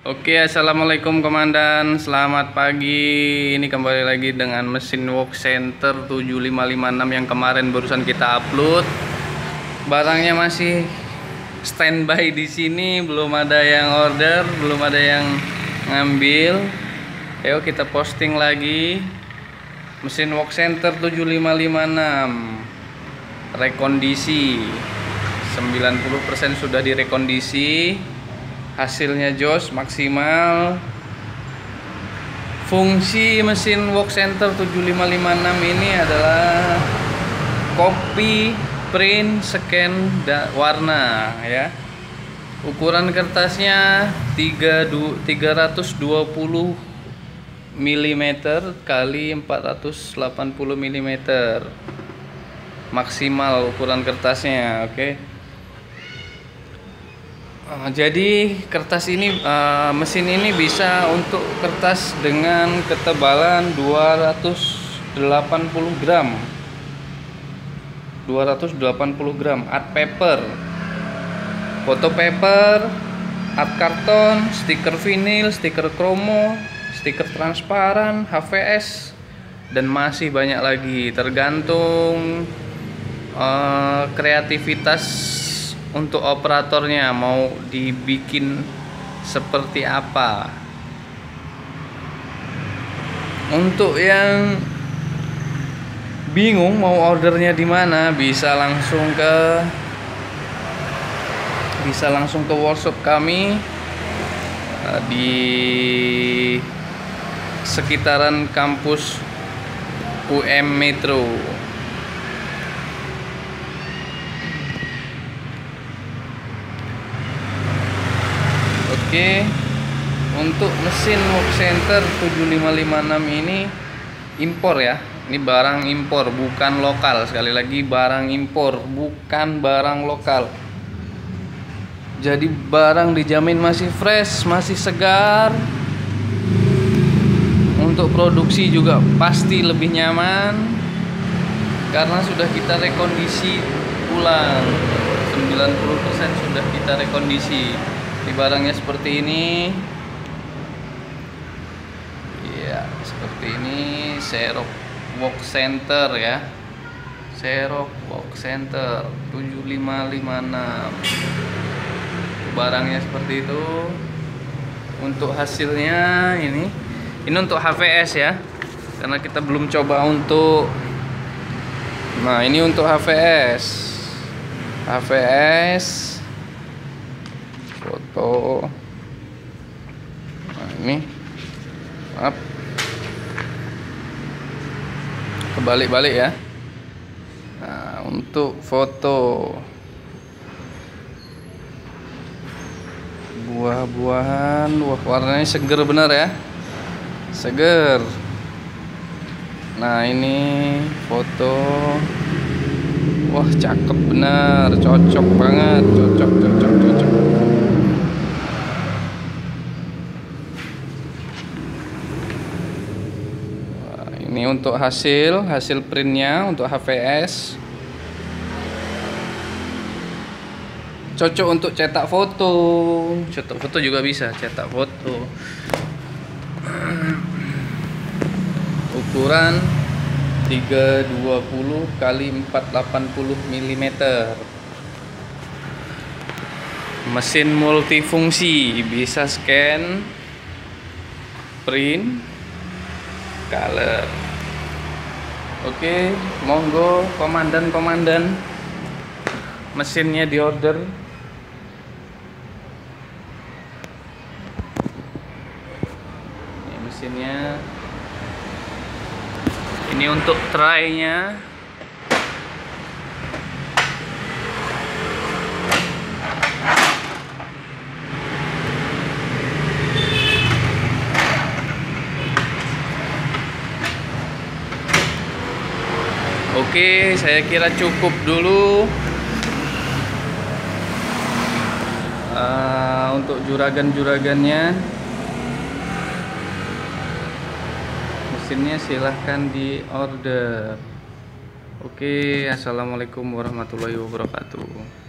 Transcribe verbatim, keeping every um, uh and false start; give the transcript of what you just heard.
Oke, assalamualaikum komandan, selamat pagi. Ini kembali lagi dengan mesin Work Center tujuh lima lima enam yang kemarin barusan kita upload. Barangnya masih standby di sini, belum ada yang order, belum ada yang ngambil. Ayo kita posting lagi. Mesin Work Center tujuh lima lima enam rekondisi sembilan puluh persen sudah direkondisi. Hasilnya jos maksimal. Fungsi mesin Work Center tujuh lima lima enam ini adalah copy, print, scan, dan warna ya. Ukuran kertasnya tiga ratus dua puluh milimeter kali empat ratus delapan puluh milimeter maksimal ukuran kertasnya. Oke. Okay. Uh, jadi kertas ini uh, mesin ini bisa untuk kertas dengan ketebalan dua ratus delapan puluh gram dua ratus delapan puluh gram art paper, foto paper, art karton, stiker vinil, stiker kromo, stiker transparan, H V S, dan masih banyak lagi, tergantung uh, kreativitas untuk operatornya mau dibikin seperti apa. Untuk yang bingung mau ordernya di mana, bisa langsung ke bisa langsung ke workshop kami di sekitaran kampus U M Metro. Oke, untuk mesin Work Center tujuh lima lima enam ini impor ya. Ini barang impor, bukan lokal. Sekali lagi, barang impor, bukan barang lokal. Jadi barang dijamin masih fresh, masih segar. Untuk produksi juga pasti lebih nyaman karena sudah kita rekondisi ulang. sembilan puluh persen sudah kita rekondisi. Di barangnya seperti ini ya, seperti ini. Xerox Work Center ya, Xerox Work Center tujuh lima lima enam, barangnya seperti itu. Untuk hasilnya ini ini untuk H V S ya, karena kita belum coba untuk, nah ini untuk H V S H V S foto. Nah ini, maaf, kebalik-balik ya. Nah untuk foto buah-buahan, wah warnanya seger bener ya, seger. Nah ini foto, wah cakep bener, cocok banget, cocok cocok cocok. Ini untuk hasil hasil printnya untuk H V S, cocok untuk cetak foto, cetak foto juga bisa, cetak foto. Ukuran tiga ratus dua puluh kali empat ratus delapan puluh milimeter. Mesin multifungsi, bisa scan, print, color. Oke, monggo komandan-komandan, mesinnya di order. Ini mesinnya. Ini untuk tray-nya. Oke, saya kira cukup dulu uh, untuk juragan-juragannya. Mesinnya silahkan di order. Oke, assalamualaikum warahmatullahi wabarakatuh.